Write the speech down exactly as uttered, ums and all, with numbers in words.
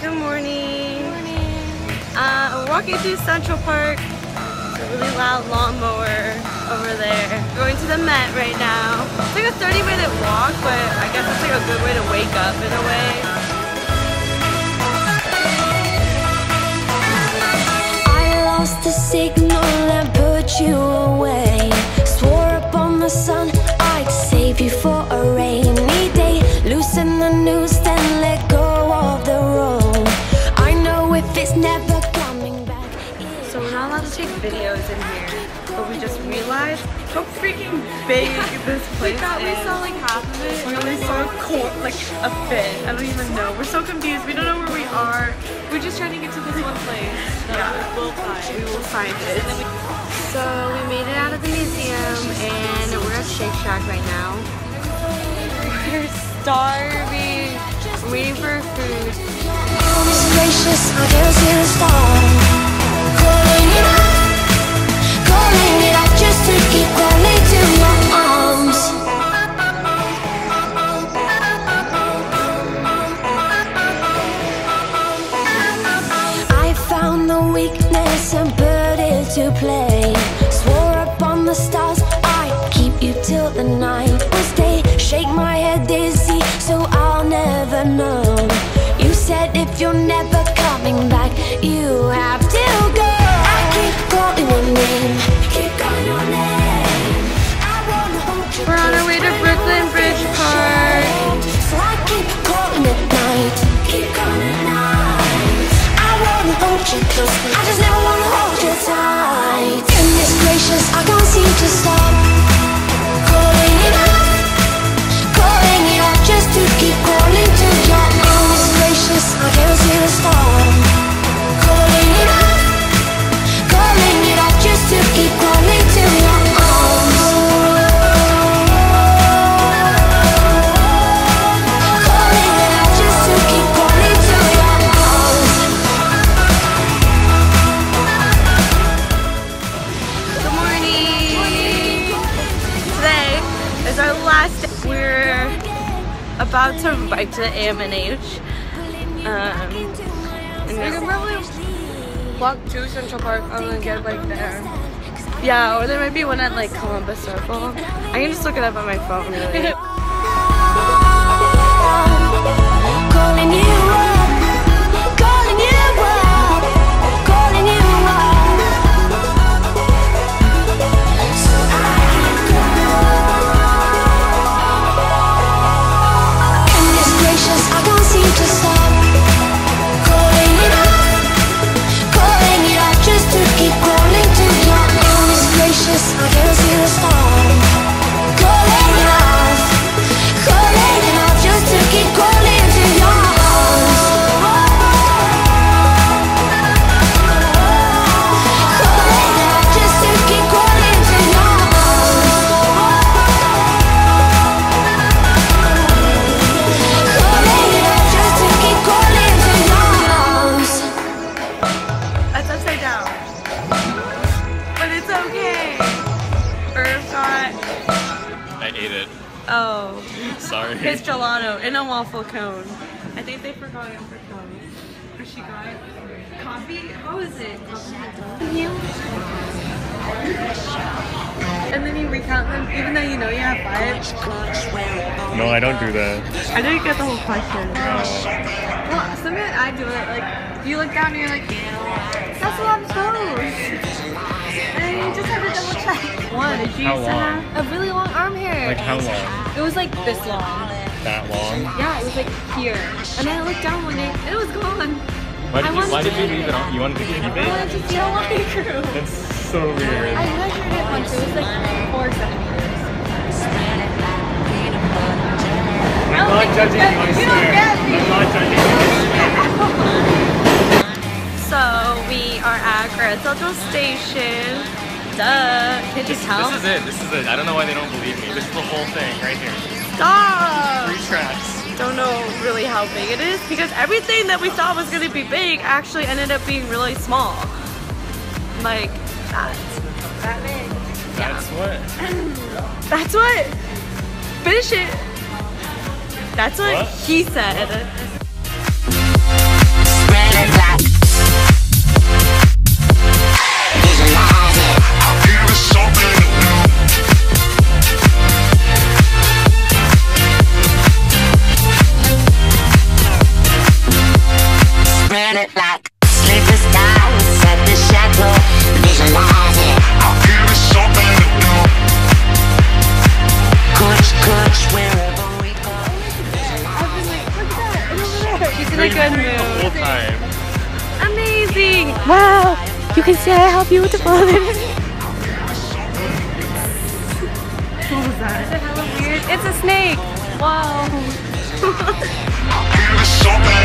Good morning. Good morning. Uh, we're walking through Central Park. It's a really loud lawnmower over there. We're going to the Met right now. It's like a thirty minute walk, but I guess it's like a good way to wake up in a way. I lost the signal and put you away. Swore up on the sun I'd save you for a rainy day. Loosen the noose, then let go of the rope. I know if it's never coming back. So we're not allowed to take videos in here, but we just realized how freaking big this place We thought is. we saw like half of it. We only saw a cor like a fit. I don't even know. We're so confused. We don't know where we are. We're just trying to get to this one place. Yeah, we'll find. we will find it. So we made it out of the museum and we're at Shake Shack right now. We're starving. We're waiting for food. Goodness gracious, I can see the storm. Calling it out, calling it out just to keep calling to my arms. I found the weakness and put it to play. Swore up on the stars I'd keep you till the night was day. Shake my head dizzy so I'll never know. You said if you're never coming back, you have to go. I keep calling your name, keep calling your name. I wanna hold you. We're on our way to Brooklyn Bridge Park. So I keep calling at night, keep calling at night. I wanna hold you close, I just never wanna hold you tight. Goodness gracious, I can't seem to stop calling it out, calling it out just to keep calling to your arms. Gracious, I can't see the storm. Calling it out, calling it out just to keep calling to your arms. Calling it out just to keep calling to your arms. Good morning. Today is our last day. We're about to bike to the A M N H. Um, and We can probably walk to Central Park and then get like there. yeah, or there might be one at like Columbus Circle. I can just look it up on my phone really. Calling you up, calling you up, calling you up. So I can go. Goodness gracious, I can't seem to stop calling it out, calling it out just to keep calling to your arms. Gracious, I can't see the storm. Calling it out, calling it out just to keep calling to your arms. Calling it out just to keep calling to your arms. Calling it out just to keep calling to your arms. That's upside down. But it's okay. Irv got, I ate it. oh, Sorry. his gelato in a waffle cone. I think they forgot him for cone. Or she got coffee? How is it? Coffee? And then you recount them even though you know you have five. No, I don't do that. I didn't get the whole question. No. Well, sometimes I do it. Like, you look down and you're like, that's a lot of toes. And you just have to double check. One, did you How used to long? have a really long arm hair? Like how long? It was like this long. That long? Yeah, it was like here. And then I looked down one day and it was gone. Why did I you, wanted why to did you keep leave it on? You wanted to keep I it? wanted to see how long it grew. That's so weird. I measured it once. It was like four centimeters. I'm not judging you, I You don't swear. get me. I'm not judging you, I swear. So we are at Grand Central Station. Duh. Can't you This, tell? this is it. This is it. I don't know why they don't believe me. This is the whole thing right here. Stop! Three tracks. Don't know really how big it is because everything that we thought was gonna be big actually ended up being really small. Like that. That big. That's what? That's what? Finish it. That's what, What? he said. it like sleepless nights at the chateau. Visualize it. I'll give it something to do. Kush, kush, wherever we go. She's in a good mood. Whole time. Amazing! Wow! You can see how beautiful it is. What was that? Is it hella weird? It's a snake! Wow! I'll give it something